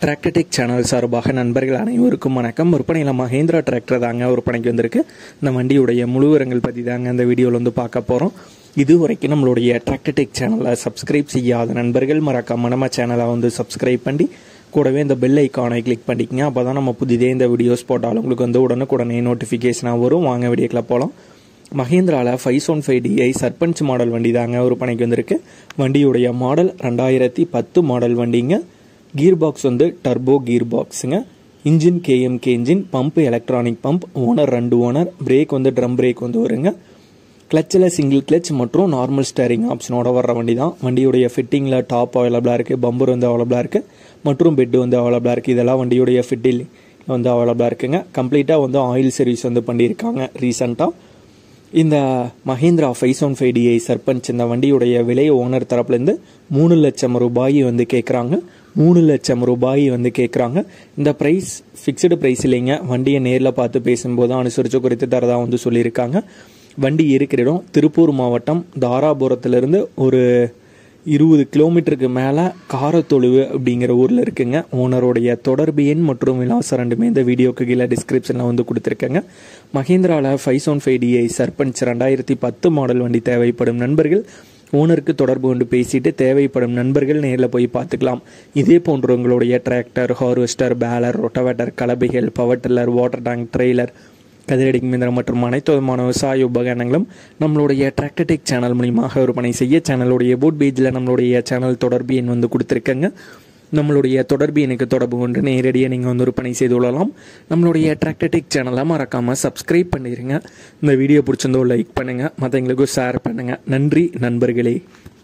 Tractor Tech channel சார்பாக நண்பர்கள் அனைவருக்கும் வணக்கம். விற்பனையில் மஹேந்திரா டிராக்டர் தாங்க விற்பனைக்கு வந்திருக்கு. இந்த வண்டியுடைய முழு விவரங்கள் பற்றி தாங்க இந்த வீடியோவில் வந்து பார்க்க போகிறோம். இது வரைக்கும் நம்மளுடைய டிராக்டர்டெக் சேனலை சப்ஸ்கிரைப் செய்யாத நண்பர்கள் மறக்காம நம்ம சேனலை வந்து சப்ஸ்கிரைப் பண்ணி கூடவே இந்த பெல் ஐக்கானை கிளிக் பண்ணிக்கங்க. அப்போ தான் நம்ம புதிதே இந்த வீடியோஸ் போட்டாலும் உங்களுக்கு வந்து உடனே நோட்டிஃபிகேஷனாக வரும். வாங்க வீடியோக்கில் போகலாம். மஹேந்திராவில் 515DI சர்பஞ்ச் மாடல் வண்டி தாங்க விற்பனைக்கு வந்திருக்கு. வண்டியுடைய மாடல் 2010 மாடல் வண்டிங்க. கீர் பாக்ஸ் வந்து டர்போ கீர் பாக்ஸுங்க. Engine KMK engine, pump electronic pump, owner 2 owner, brake வந்து ட்ரம் பிரேக் வந்து வருங்க. கிளச்சில் சிங்கிள் கிளச் மற்றும் நார்மல் ஸ்டேரிங் ஆப்ஷனோட வர்ற வண்டி தான். வண்டியுடைய ஃபிட்டிங்கில் டாப் அவைலபிளாக இருக்குது, பம்பர் வந்து அவைலபிளாக இருக்குது மற்றும் பெட் வந்து அவைலபிளாக இருக்குது. இதெல்லாம் வண்டியுடைய ஃபிட்டில் வந்து அவைலபிளாக இருக்குங்க. கம்ப்ளீட்டாக வந்து ஆயில் சர்வீஸ் வந்து பண்ணியிருக்காங்க ரீசெண்டாக. இந்த மஹேந்திரா 515DI சர்பஞ்ச் இந்த வண்டியுடைய விலை ஓனர் தரப்புலேருந்து 3 லட்சம் ரூபாய் வந்து கேட்குறாங்க. 3 லட்சம் ரூபாய் வந்து கேட்குறாங்க. இந்த ப்ரைஸ் ஃபிக்ஸ்டு ப்ரைஸ் இல்லைங்க. வண்டியை நேரில் பார்த்து பேசும்போது அனுசரித்து குறித்து தரதாக வந்து சொல்லியிருக்காங்க. வண்டி இருக்கிற இடம் திருப்பூர் மாவட்டம் தாராபுரத்துலேருந்து ஒரு 20 கிலோமீட்டருக்கு மேலே காரத்தொழுவு அப்படிங்கிற ஊரில் இருக்குங்க. ஓனருடைய தொடர்பு எண் மற்றும் விலாசம் ரெண்டுமே இந்த வீடியோக்கு கீழே டிஸ்கிரிப்ஷனில் வந்து கொடுத்துருக்கேங்க. மஹேந்திராவில் 515DI சர்பஞ்ச் 2010 மாடல் வண்டி தேவைப்படும் நண்பர்கள் ஓனருக்கு தொடர்பு கொண்டு பேசிட்டு தேவைப்படும் நண்பர்கள் நேரில் போய் பார்த்துக்கலாம். இதே போன்ற உங்களுடைய டிராக்டர், ஹார்வெஸ்டர், பேலர், ரொட்டவேட்டர், கலப்பைகள், power tiller, water tank, trailer, கதிரடிக்கு மிந்திரம் மற்றும் அனைத்து விதமான விவசாய உபகரணங்களும் நம்மளுடைய டிராக்டர்டெக் சேனல் மூலியமாக விற்பனை செய்ய சேனலுடைய போட் பேஜில் நம்மளுடைய சேனல் தொடர்பு எண் வந்து கொடுத்துருக்கேங்க. நம்மளுடைய தொடர்பு எனக்கு தொடர்பு கொண்டு நேரடியாக நீங்கள் வந்து விற்பனை செய்து கொள்ளலாம். நம்மளுடைய டிராக்டர்டெக் சேனலை மறக்காமல் சப்ஸ்கிரைப் பண்ணிடுங்க. இந்த வீடியோ பிடிச்சிருந்தோ லைக் பண்ணுங்கள், மற்றவங்களுக்கும் ஷேர் பண்ணுங்கள். நன்றி நண்பர்களே.